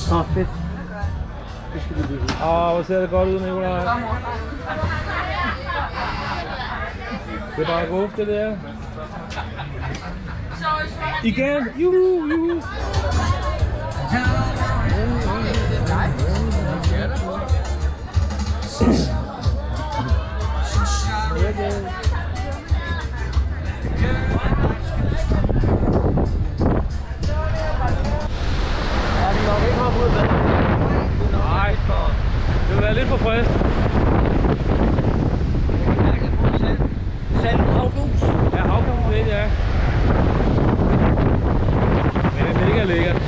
Nå, fedt. Det skal vi lige. Hvor ser det godt ud, Nikolaj. Det er bare guf, det der. Igen! Juhu, juhu! Nej, det vil være lidt for frisk. Salt havgus. Ja, havgus lidt, ja. Men det er mega lækkert.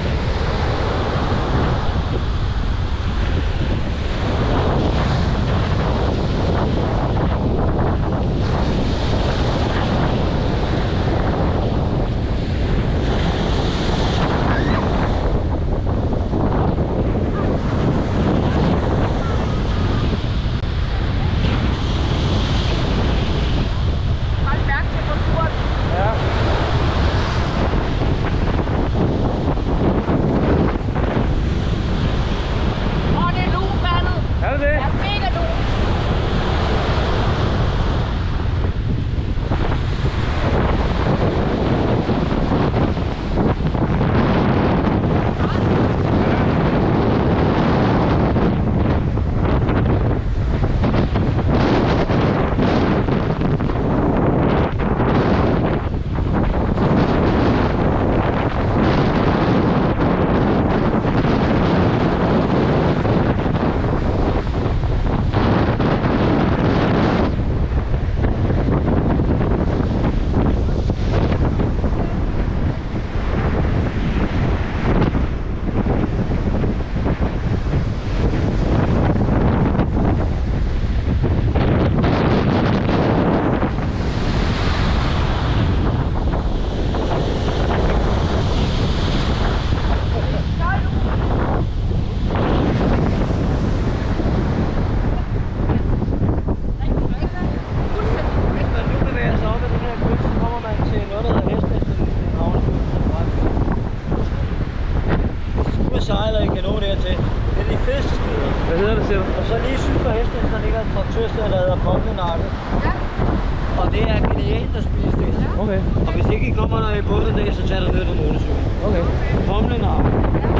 Sejler i kanon dertil. Det er de fedeste steder. Hvad hedder det, siger du? Og så lige syd for Hesnæs, der ligger et traktørsted, der hedder Pomlenakke. Ja. Og det er genialt at spise det. Okay. Og hvis ikke I kommer der i båden dag, så tager du ned på motorcykel. Okay. Pomlenakke.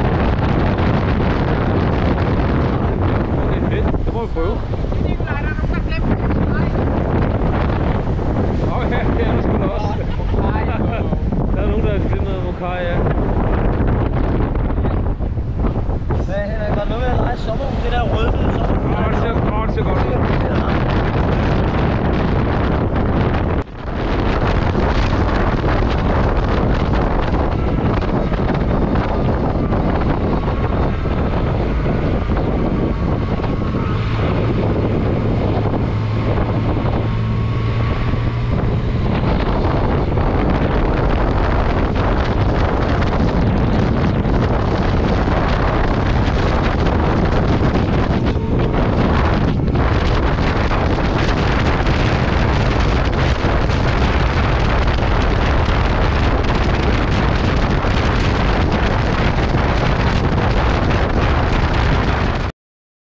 Okay, fedt. Det må vi prøve. Okay, det er der sgu da også. Der er nogen, der har glemt noget mokai, ja. Hvad, Henrik, var der noget med at lege sommerhus? Det der rødhvide sommerhus? Det ser godt ud.